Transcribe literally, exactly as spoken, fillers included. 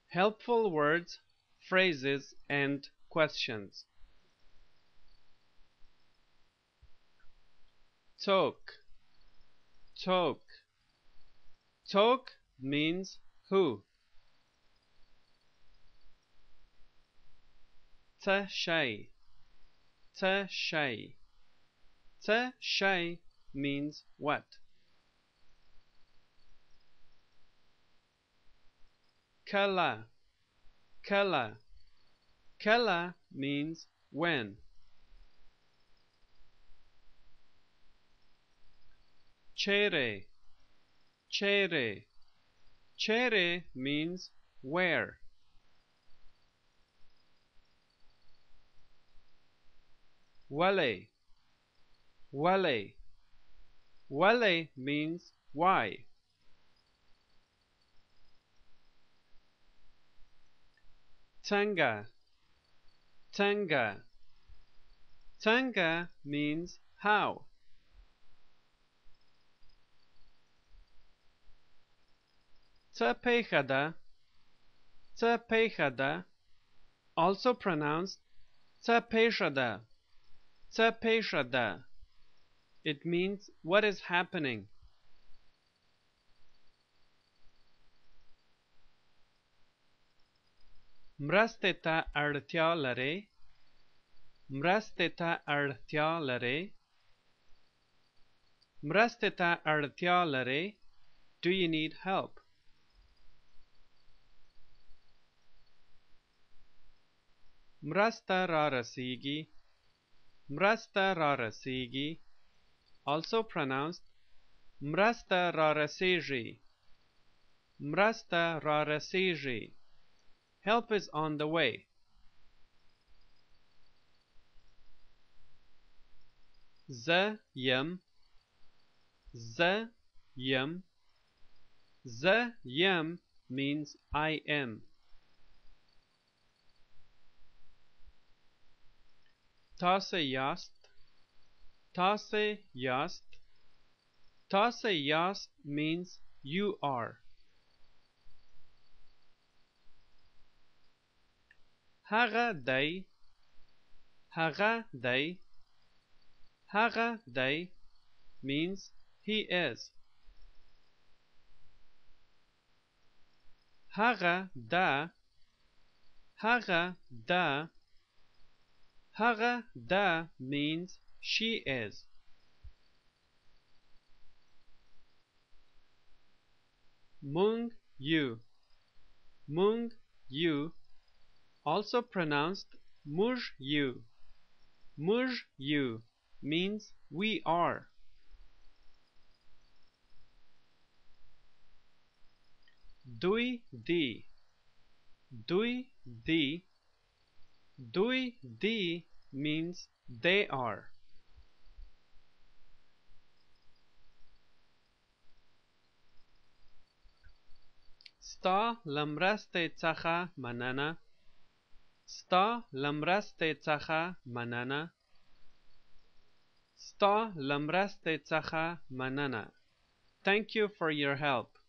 Helpful words, phrases, and questions. Talk, talk. Talk means who. Ta shay, ta shay. Ta shay means what? Kala, kala. Kala means when. Chere, chere. Chere means where. Wale, wale. Wale means why. Tanga, tanga. Tanga means how. Tapejada, tapejada, also pronounced tapejada, tapejada. It means what is happening. مرستې ته اړتیا لرې، مرستې ته اړتیا لرې، مرستې ته اړتیا لرې. Do you need help? مرسته را رسیږي، مرسته را رسیږي. Also pronounced مرسته را رسیږي، مرسته را رسیږي. Help is on the way. زه یم، زه یم. زه یم means I am. تاسو یاست، تاسو یاست. تاسو یاست means you are. هغه دی، هغه دی. هغه دی means he is. هغه ده، هغه ده. هغه ده means she is. مونږ یو، مونږ یو. Also pronounced موږ یو. موږ یو means we are. دوی دی، دوی دی. دوی دی means they are. ستا له مرستې څخه مننه، ستا له مرستې څخه مننه، ستا له مرستې څخه مننه. Thank you for your help.